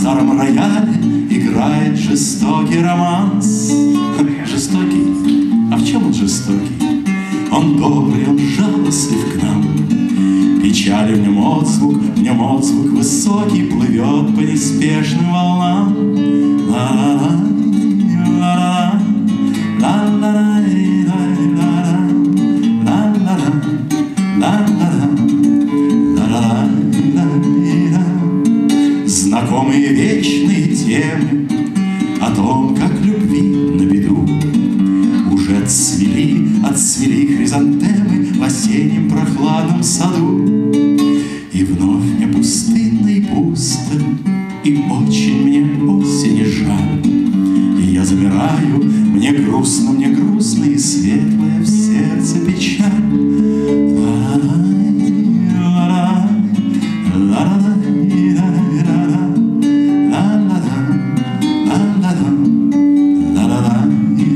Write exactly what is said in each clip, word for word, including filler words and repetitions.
старом рояле играет жестокий романс. Жестокий? А в чем он жестокий? Он добрый, он жалостлив к нам. Печали в нем отзвук, в нем отзвук высокий плывет по неспешным волнам. Ла-ла-ла, ла-ла-ла, ла-ла-ла, ла-ла-ла, ла-ла-ла, ла-ла-ла. Знакомые вечные темы о том, как любви на беду уже отцвели, отцвели хризантемы в осеннем прохладном саду. И вновь мне пустынно и пусто, и очень мне осени жаль. И я замираю, мне грустно, мне грустно, и светлая в сердце печаль. Ла-ла-ла, ла-ла-ла, ла-ла-ла, ла-ла-ла.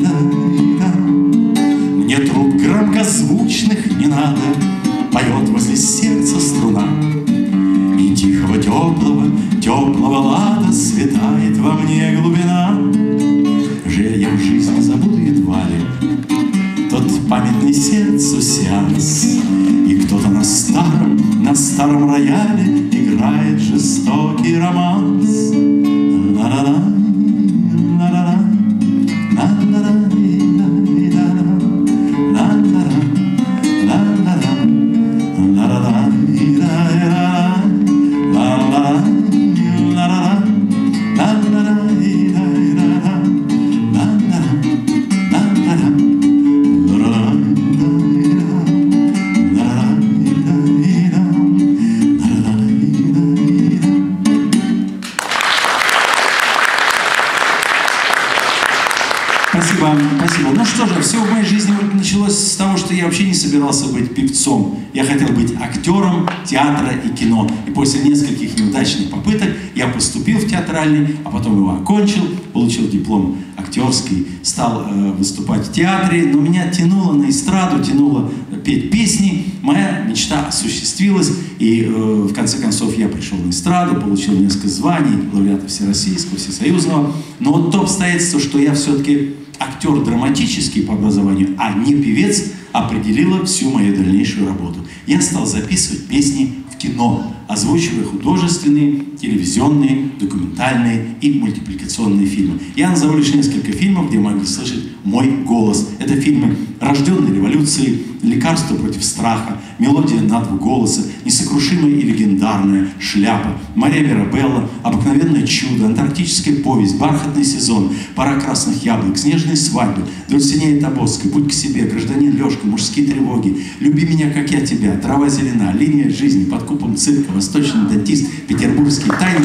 Мне труб громкозвучных не надо, поет возле сердца струна. И тихого теплого, теплого лада светает во мне глубина. Жаль, я в жизни забуду едва ли тот памятный сердцу сеанс. И кто-то на старом, на старом рояле играет жестокий романс. Ла-ла-ла, ла-ла-ла, ла-ла-ла. Спасибо, спасибо. Ну что же, все в моей жизни началось с того, что я вообще не собирался быть певцом. Я хотел быть актером театра и кино. И после нескольких неудачных попыток я поступил в театральный, а потом его окончил, получил диплом актерский, стал э, выступать в театре. Но меня тянуло на эстраду, тянуло петь песни. Моя мечта осуществилась. И э, в конце концов я пришел на эстраду, получил несколько званий, лауреата Всероссийского, Всесоюзного. Но вот то обстоятельство, что я все-таки актер драматический по образованию, а не певец, определило всю мою дальнейшую работу. Я стал записывать песни в кино, озвучивая художественные, телевизионные, документальные и мультипликационные фильмы. Я назову лишь несколько фильмов, где могли слышать мой голос. Это фильмы «Рожденные революцией», «Лекарство против страха», «Мелодия на два голоса», «Несокрушимая и легендарная», «Шляпа», «Мария Мирабелла», «Обыкновенное чудо», «Антарктическая повесть», «Бархатный сезон», «Пора красных яблок», «Снежные свадьбы», «Дульцинея Тобольская», «Будь к себе», «Гражданин Лёшка», «Мужские тревоги», «Люби меня, как я тебя», «Трава зелена», «Линия жизни», «Под куполом цирка», «Восточный дантист», «Петербургские тайны».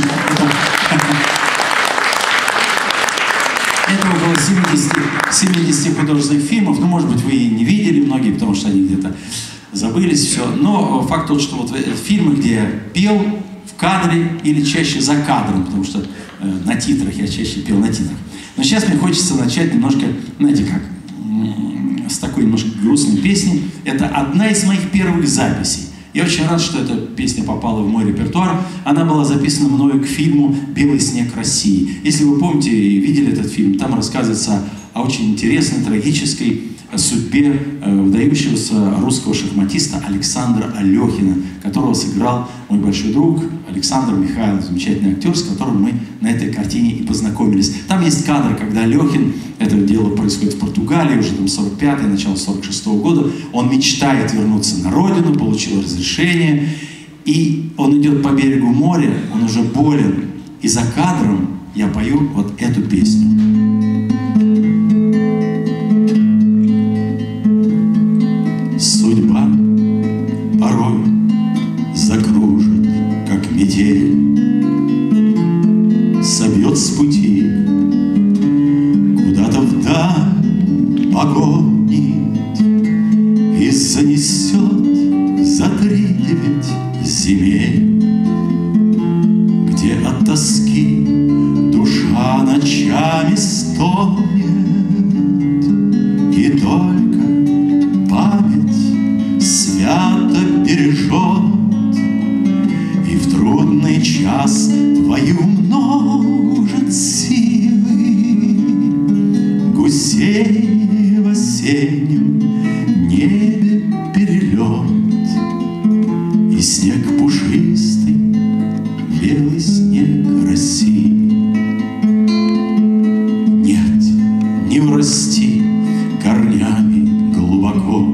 Это около семидесяти художественных фильмов. Ну, может быть, вы и не видели многие, потому что они где-то забылись, все. Но факт тот, что вот фильмы, где я пел в кадре или чаще за кадром, потому что э, на титрах я чаще пел на титрах. Но сейчас мне хочется начать немножко, знаете как, с такой немножко грустной песни. Это одна из моих первых записей. Я очень рад, что эта песня попала в мой репертуар. Она была записана мною к фильму «Белый снег России». Если вы помните и видели этот фильм, там рассказывается о очень интересной, трагической судьбе э, выдающегося русского шахматиста Александра Алехина, которого сыграл мой большой друг Александр Михайлов, замечательный актер, с которым мы на этой картине и познакомились. Там есть кадр, когда Алехин, это дело происходит в Португалии, уже там сорок пятый, начало сорок шестого года, он мечтает вернуться на родину, получил разрешение, и он идет по берегу моря, он уже болен, и за кадром я пою вот эту песню. Судьба порой закружит, как метель, собьет с пути, куда-то вдаль погонит и занесет за три девять земель, где от тоски душа ночами стонет, и только память свято бережет, и в трудный час твою ночь осеннем небе перелет, и снег пушистый, белый снег России. Нет, не урасти корнями глубоко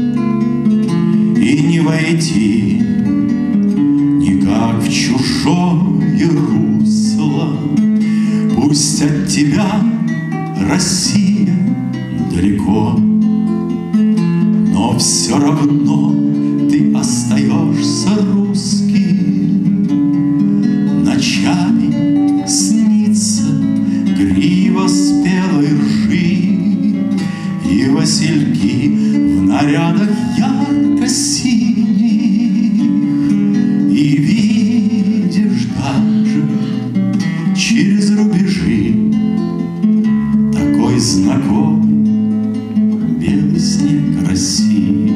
и не войти никак в чужое русло. Пусть от тебя, Россия, далеко, но все равно ты остаешься русским. Ночами снится грива спелой ржи и васильки в нарядах ярко-синих, и видишь даже через рубежи такой знакомый белый снег России.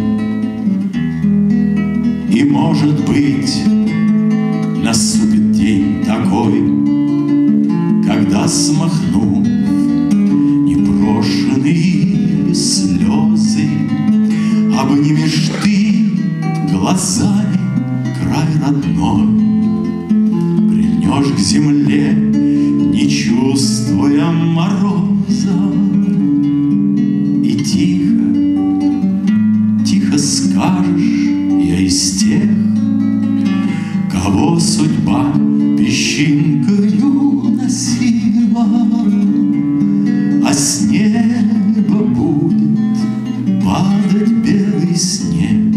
И, может быть, наступит день такой, когда, смахнув непрошенные слезы, обнимешь ты глазами край родной, прильнешь к земле, не чувствуя мороза, и тихо, тихо скажешь: я из тех, кого судьба песчинкою носила, а с неба будет падать белый снег,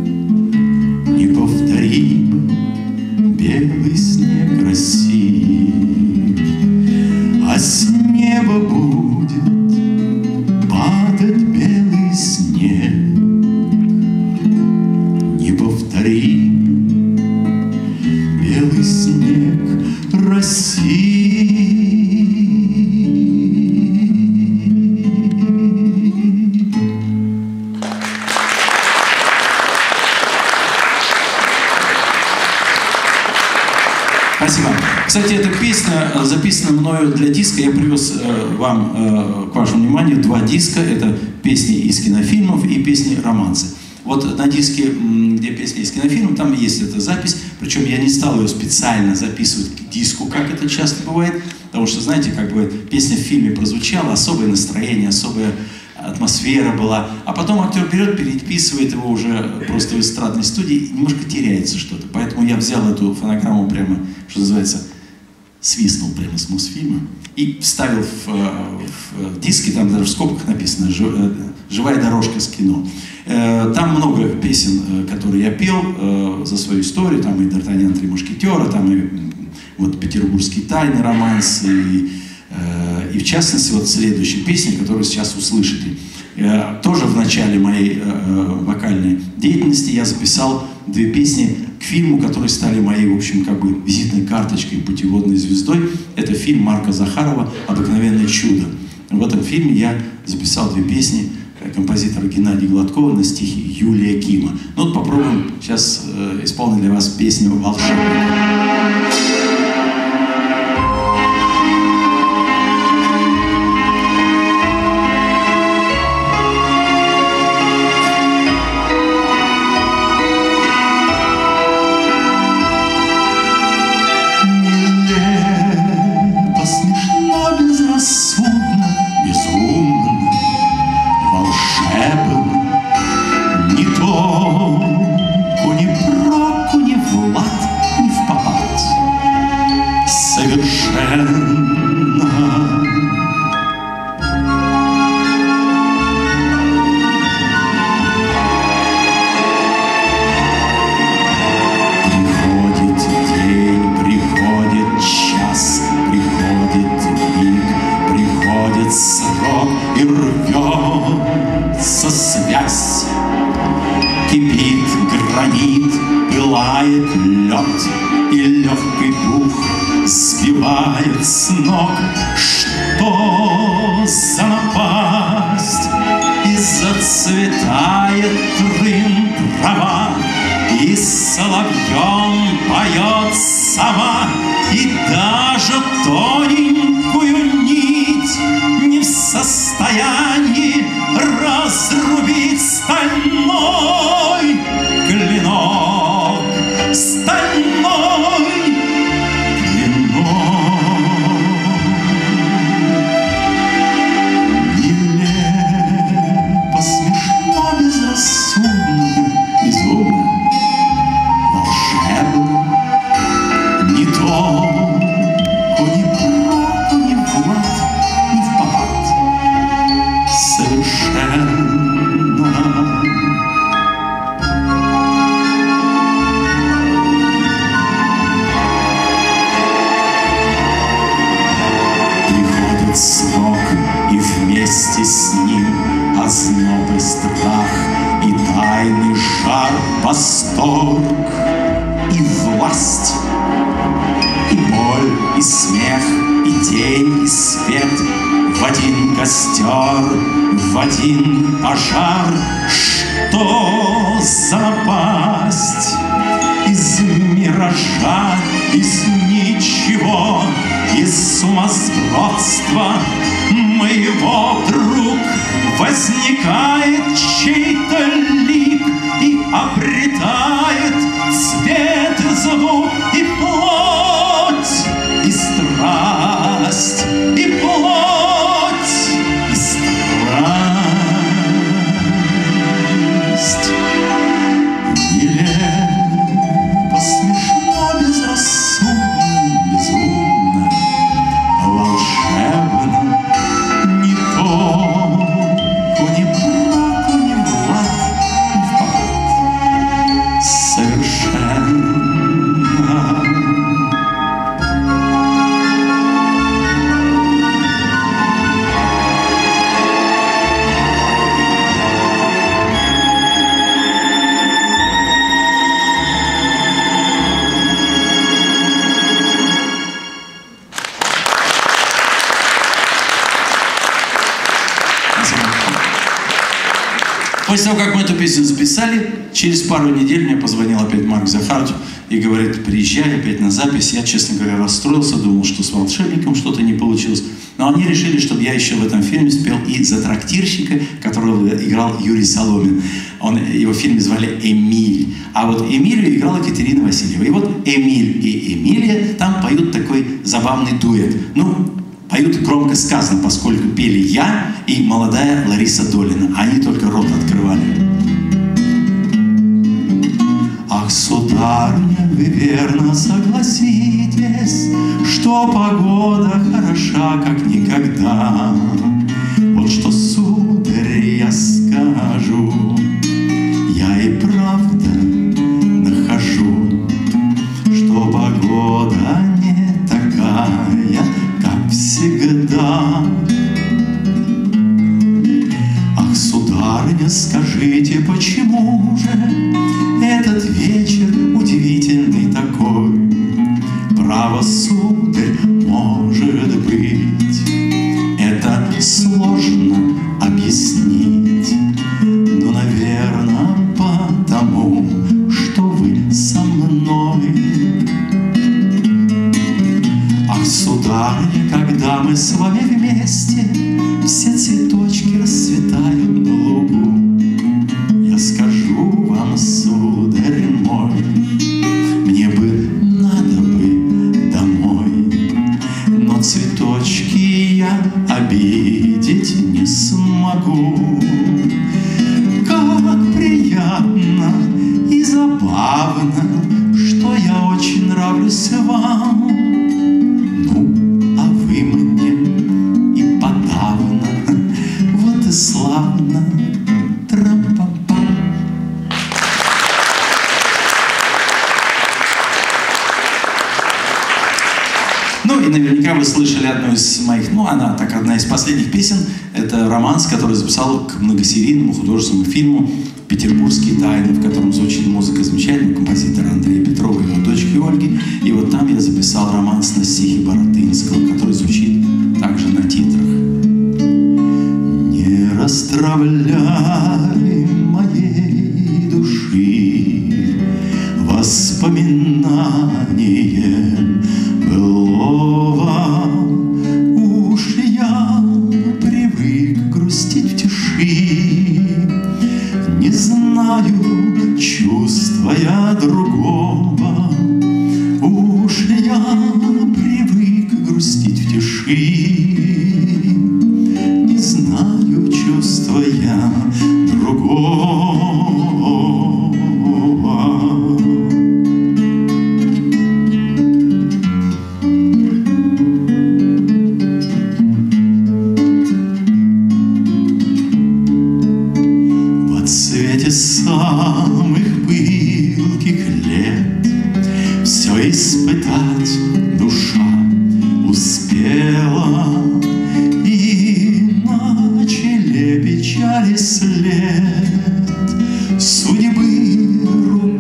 неповторимый белый снег России. А с неба будет падать белый снег, неповторимый белый снег России. Спасибо. Кстати, эта песня записана мною для диска. Я привез э, вам, э, к вашему вниманию, два диска. Это песни из кинофильмов и песни романсы. Вот на диске, где песни из кинофильмов, там есть эта запись. Причем я не стал ее специально записывать к диску, как это часто бывает. Потому что, знаете, как бы песня в фильме прозвучала, особое настроение, особая атмосфера была. А потом актер берет, переписывает его уже просто в эстрадной студии, и немножко теряется что-то. Поэтому я взял эту фонограмму прямо, что называется, свистнул прямо с Мосфильма и вставил в, в, в диски, там даже в скобках написано «Живая дорожка с кино». Там много песен, которые я пел за свою историю, там и «Д'Артаньян, три мушкетера», там и вот «Петербургские тайны», романсы, и, и в частности вот следующая песня, которую сейчас услышите. Тоже в начале моей вокальной деятельности я записал две песни к фильму, которые стали моей, в общем, как бы визитной карточкой, путеводной звездой. Это фильм Марка Захарова «Обыкновенное чудо». В этом фильме я записал две песни композитора Геннадия Гладкова на стихи Юлия Кима. Ну вот попробуем сейчас э, исполнить для вас песню «Волшебник». Кипит гранит, пылает лед, и легкий пух сбивает с ног. Что за напасть? И зацветает трын трава, и соловьем поет сова, и даже тоненькую нить не в состоянии раз восторг и власть, и боль, и смех, и тень, и свет в один костер, в один пожар. Что за пасть из миража, из ничего, из сумасбродства моего вдруг возникает чей-то лик и обретает цвет и звук, и плоть, и страсть, и плоть, и страсть. Нелепо, смешно, безрассудно, безумно, волшебно, не то, не брак, не влад, не впад, совершенно. После того, как мы эту песню записали, через пару недель мне позвонил опять Марк Захаров и говорит: приезжай опять на запись. Я, честно говоря, расстроился, думал, что с волшебником что-то не получилось. Но они решили, чтобы я еще в этом фильме спел и за трактирщика, которого играл Юрий Соломин. Он, его в фильме звали Эмиль. А вот Эмилию играла Екатерина Васильева. И вот Эмиль и Эмилия там поют такой забавный дуэт. Ну, поют громко сказано, поскольку пели я и молодая Лариса Долина. Они только рот открывали. Ах, сударыня, вы верно согласитесь, что погода хороша, как никогда. Вот что, сударь, я скажу, я и правда нахожу, что погода не такая, как всегда. Ах, сударыня, скажите, почему же этот вечер удивительный такой? Право, сударь, может быть, это сложно объяснить, но, наверное, потому, что вы со мной. Ах, сударыня, когда мы с вами вместе, все цветочки расцветают на лугу. Я скажу вам, сударь мой, мне бы надо бы домой, но цветочки я обидеть не смогу. Как приятно и забавно, что я очень нравлюсь вам. Ну, а вы мне и подавно, вот и славно. Тра-па-па. Ну и наверняка вы слышали одну из моих, ну она так, одна из последних песен. Это романс, который записал к многосерийному художественному фильму «Петербургские тайны», в котором звучит музыка замечательного композитора Андрея Петрова и его дочки Ольги. И вот там я записал романс на стихи Баратынского, который звучит также на титрах. Не расстравляй моей души воспоминанием былого. Уж я привык грустить в тиши, не знаю чувства я другого. Уж я привык грустить в тиши, не знаю чувства я другого. В цвете самых пылких лет все испытать душа успела, и на челе печали след судьбы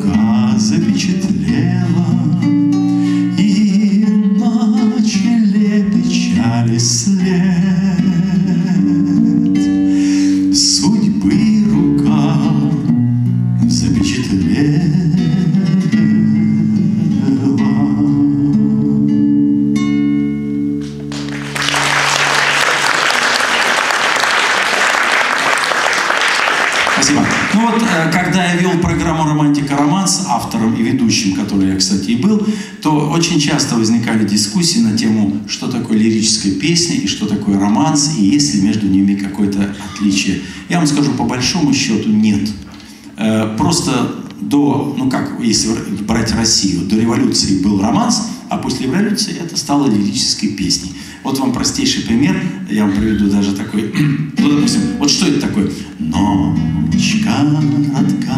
Спасибо. Ну вот, когда я вел программу «Романтика романс», автором и ведущим, который я, кстати, и был, то очень часто возникали дискуссии на тему, что такое лирическая песня и что такое романс, и есть ли между ними какое-то отличие. Я вам скажу, по большому счету нет. Просто до, ну как, если брать Россию, до революции был романс, а после революции это стало лирической песней. Вот вам простейший пример, я вам приведу даже такой, ну, допустим, вот что это такое? Ночка коротка,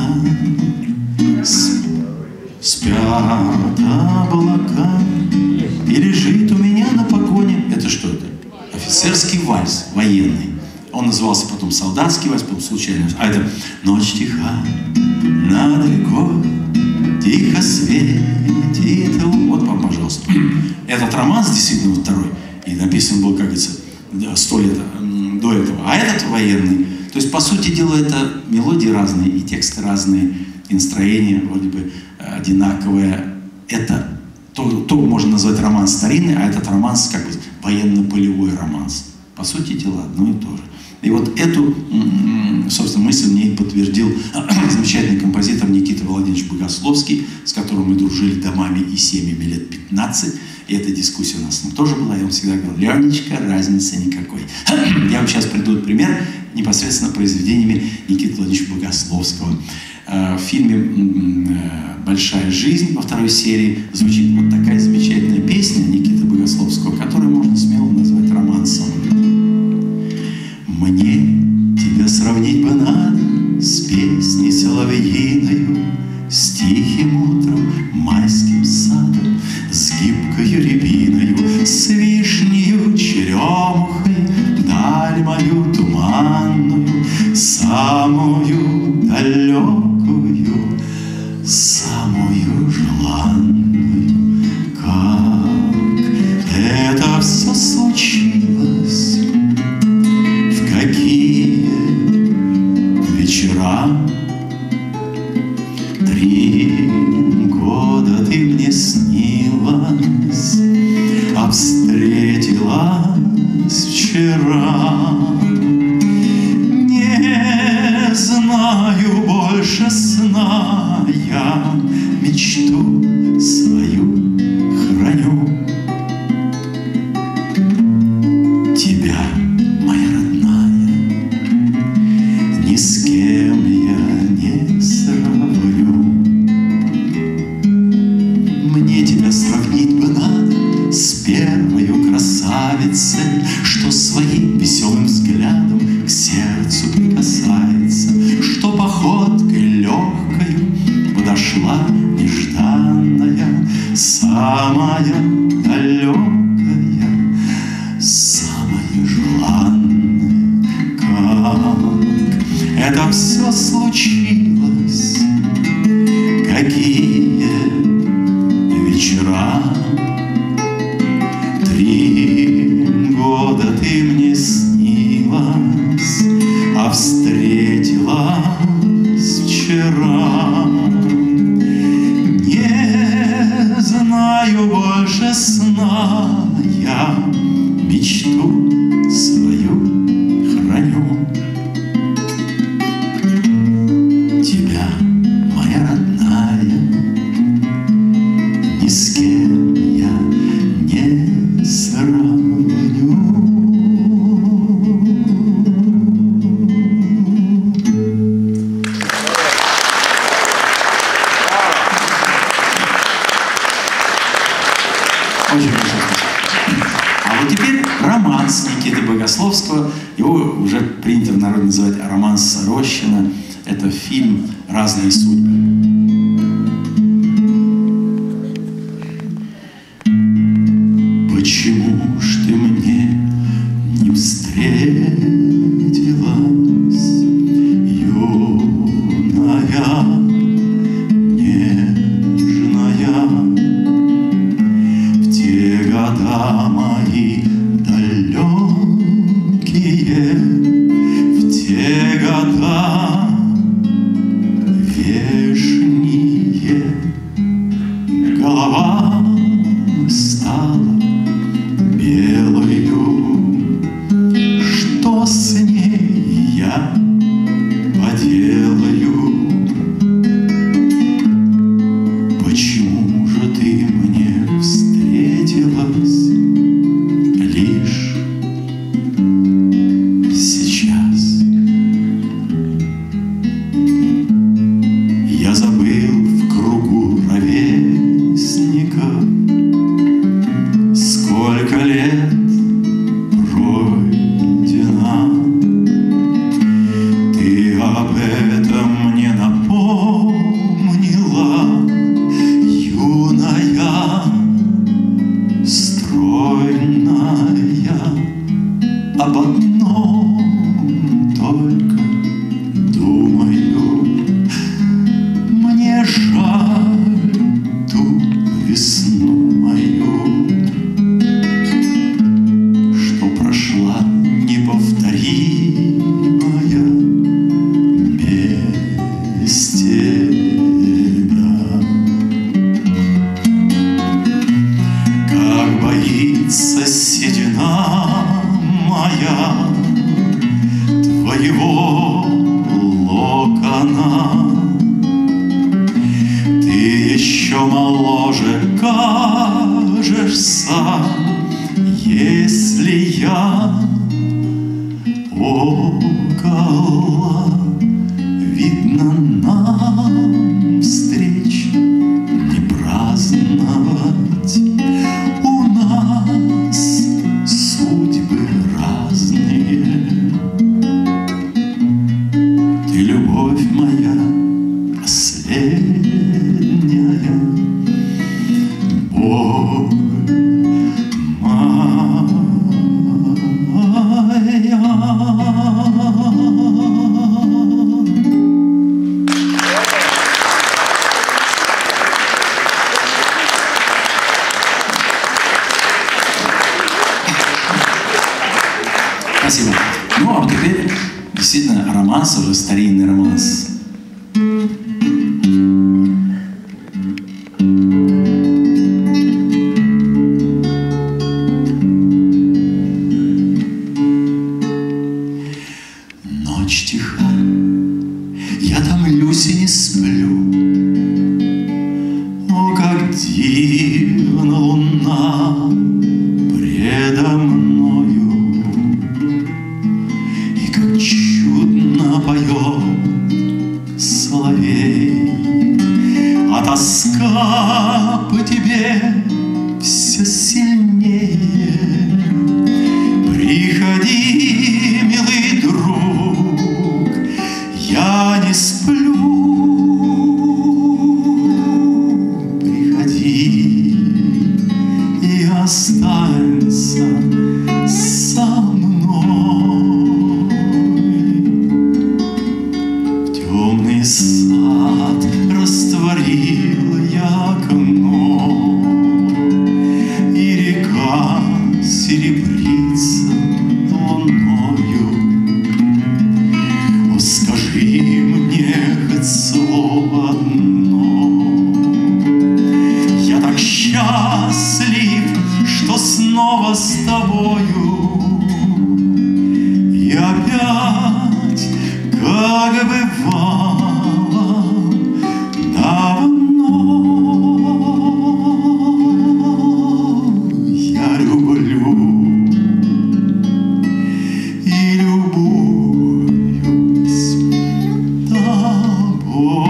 спят облака, и лежит у меня на погоне. Это что это? Офицерский вальс, военный. Он назывался потом солдатский вальс, потом случайно. А это ночь тиха, надалеко, тихо светит. Вот вам, пожалуйста. Этот романс действительно второй. И написан был, как говорится, сто лет до этого. А этот военный. То есть, по сути дела, это мелодии разные, и тексты разные, и настроение вроде бы одинаковое. Это то, то можно назвать романс старинный, а этот романс как бы военно-полевой романс. По сути дела, одно и то же. И вот эту, собственно, мысль мне и подтвердил замечательный композитор Никита Владимирович Богословский, с которым мы дружили домами и семьями лет пятнадцать. И эта дискуссия у нас с ним тоже была. И он всегда говорил: Ленечка, разницы никакой. Я вам сейчас приведу пример непосредственно произведениями Никиты Владимировича Богословского. В фильме «Большая жизнь» во второй серии звучит вот такая замечательная песня Никиты Богословского, которую можно смело назвать романсом. Мне тебя сравнить бы надо с песней соловьиною, с тихим утром, майским садом, с гибкою рябиною, с вишнею, черемухой, даль мою туманную, самую далекую, самую желанную. Как это все случилось, в какие вечера. Три года ты мне снилась, а встретилась вчера. Не знаю больше сна, я мечту свою храню. Тебя, моя родная, ни с кем я не сравню. Мне тебя сравнить бы надо с первою красавицей, что своим веселым взглядом к сердцу прикасается, что походкой легкою подошла нежданная, самая далекая, самая желанная. Как это все случилось, какие вечера. Три года ты мне снилась, а встретилась вчера. Не знаю больше сна, я мечту свою храню. Тебя, моя родная, ни с кем я не сравню. Очень хорошо. А вот теперь романс Никиты Богословского. Его уже принято в народе называть романс Рощина. Это фильм «Разные судьбы». Почему ж ты мне не встретилась, юная, нежная, в те года мои далекие, в те года вешние? любовь моя последняя, боль моя. Спасибо. Ну, а вот теперь действительно романс, уже старинный романс. Ночь тиха, я томлюсь и не сплю. О, как дивна луна предо мною, и как чудно поет соловей, а тоска по тебе все сильнее. Приходи, милый друг, я не сплю. Приходи и останься со мной. В темный сад растворил я окно, и река серебрится луною. О, скажи мне хоть слово одно. Я так счастлив, что снова с тобою, и опять, как бывало давно, я люблю и любуюсь тобой.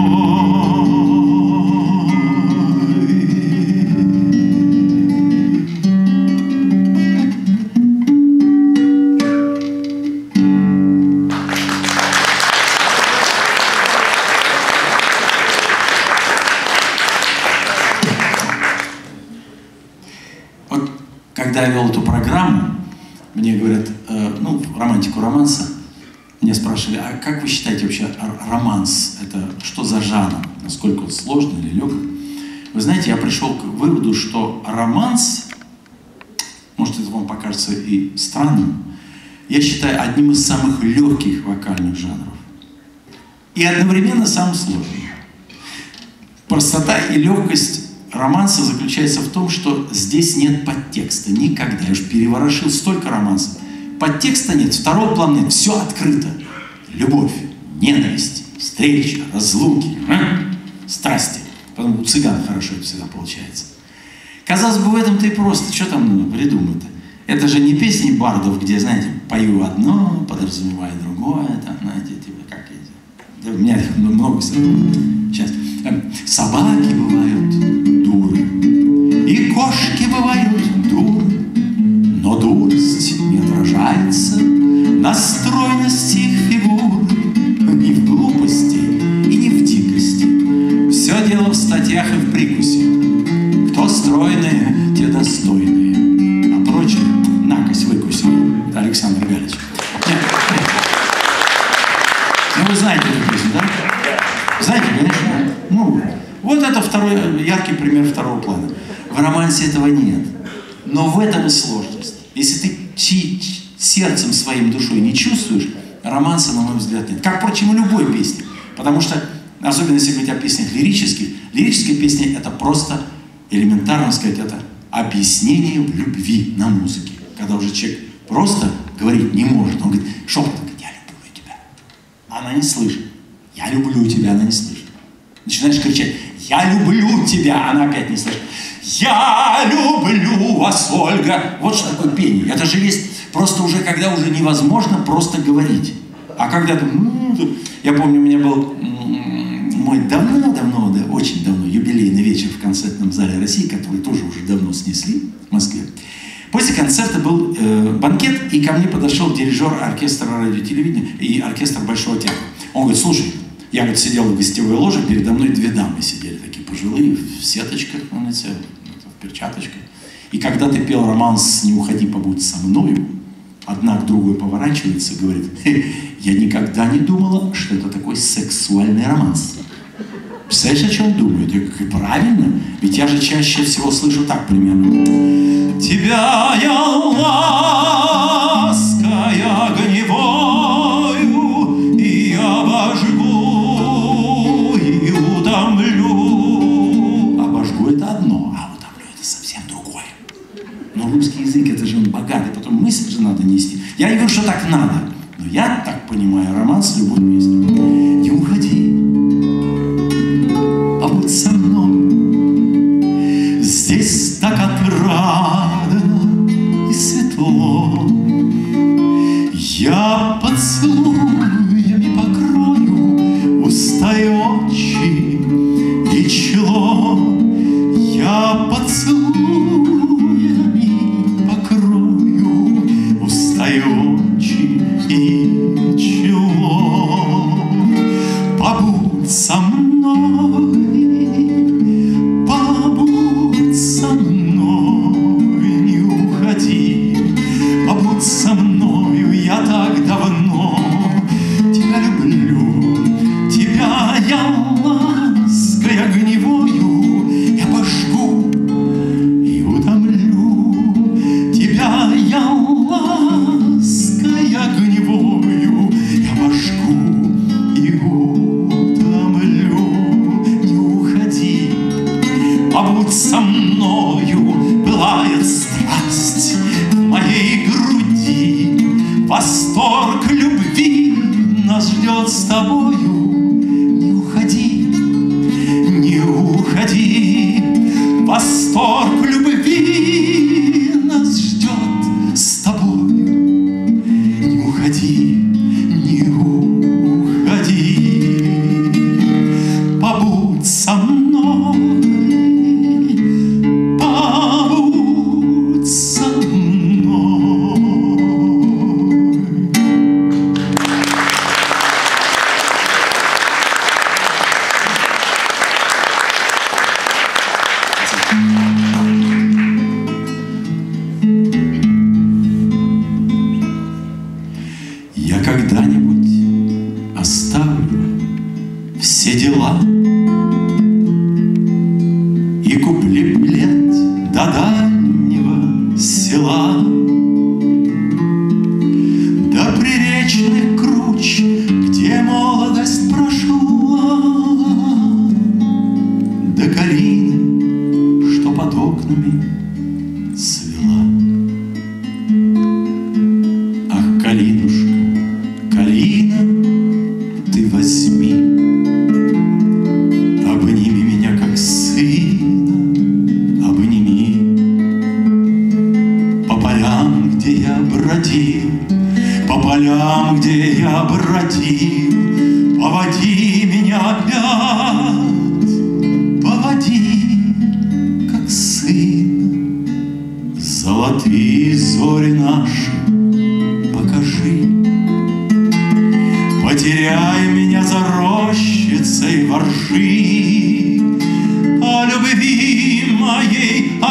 Вот когда я вел эту программу, мне говорят, э, ну, романтику романса, меня спрашивали, а как вы считаете вообще романс? Это что за жанр? Насколько он сложный или легкий? Вы знаете, я пришел к выводу, что романс, может, это вам покажется и странным, я считаю одним из самых легких вокальных жанров. И одновременно самым сложным. Простота и легкость романса заключается в том, что здесь нет подтекста. Никогда. Я уж переворошил столько романсов. Подтекста нет, второго плана нет. Все открыто. Любовь, ненависть, встреча, разлуки, а? Страсти. Потом у цыган хорошо это всегда получается. Казалось бы, в этом-то и просто. Что там ну, придумать-то? Это же не песни бардов, где, знаете, пою одно, подразумевая другое. Там, знаете, типа, как эти. Да, у меня их много. Сейчас. Собаки бывают дуры, и кошки бывают дуры, но дурость не отражается на стройности их фигуры, ни в глупости и не в дикости. Все дело в статьях и в прикусе. Кто стройные, те достойные, а прочее накось выкуси. Это Александр Галич. Нет, нет. Ну вы знаете эту песню, да? Знаете, конечно. Ну, вот это второй яркий пример второго плана. В романсе этого нет. Но в этом и сложность. Если ты сердцем своим, душой не чувствуешь, романса, на мой взгляд, нет. Как, впрочем, и любой песни. Потому что, особенно если говорить о песнях лирических, лирическая песня — это просто, элементарно сказать, это объяснение в любви на музыке. Когда уже человек просто говорить не может. Он говорит, шепотом говорит, я люблю тебя. Она не слышит. Я люблю тебя, она не слышит. Начинаешь кричать, я люблю тебя, она опять не слышит. Я люблю вас, Ольга. Вот что такое пение. Это же есть просто уже, когда уже невозможно просто говорить. А когда ты... Я помню, у меня был мой давно-давно, да, очень давно, юбилейный вечер в концертном зале России, который тоже уже давно снесли в Москве. После концерта был э, банкет, и ко мне подошел дирижер оркестра радиотелевидения и оркестра Большого театра. Он говорит, слушай, я, говорит, сидел в гостевой ложе, передо мной две дамы сидели, такие пожилые, в сеточках на лице, в перчаточках. И когда ты пел романс «Не уходи, побудь со мною», одна к другой поворачивается и говорит, я никогда не думала, что это такой сексуальный романс. Представляешь, о чем думают? Я говорю, правильно, ведь я же чаще всего слышу так примерно. Тебя я лаская огневою и обожгу, и утомлю. Обожгу это одно, а утомлю это совсем другое. Но русский язык, это же он богатый, потом мысль же надо нести. Я не говорю, что так надо, но я так понимаю романс любой песни. Не уходи, побудь со мной, здесь так отрадно и светло. Я поцелуями покрою усталые очи и чело. Я поцелуями покрою усталые очи и чело. Побудь со мной, побудь со мной, не уходи, побудь со мною, я так давно тебя люблю, тебя я лаской огневою я пожгу и утомлю, тебя я лаской огневою я пожгу и утомлю. Не уходи, побудь со мною, пылает страсть в моей груди, восторг любви нас ждет с тобою. Не уходи, не уходи, восторг любви нас ждет с тобою. Не уходи, не уходи, побудь со мной, побудь со мной. Я когда-нибудь оставлю все дела и куплю билет до дальнего села, до приречных круч, где молодость прошла, до калины, что под окнами цвела. Ах, калинушка, калина, ты возьми, обними меня, как сына, обними. По полям, где я бродил, по полям, где я бродил, поводи меня опять, поводи, как сына. Золотые зори наши покажи, потеряй меня за рощицей воржи, о любви моей,